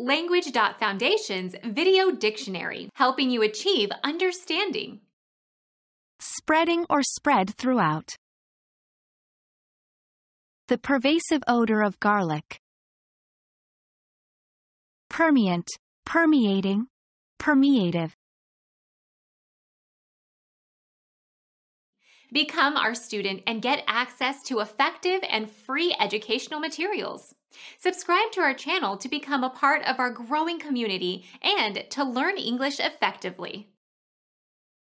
Language.Foundation's Video Dictionary, helping you achieve understanding. Spreading or spread throughout. The pervasive odor of garlic. Permeant, permeating, permeative. Become our student and get access to effective and free educational materials. Subscribe to our channel to become a part of our growing community and to learn English effectively.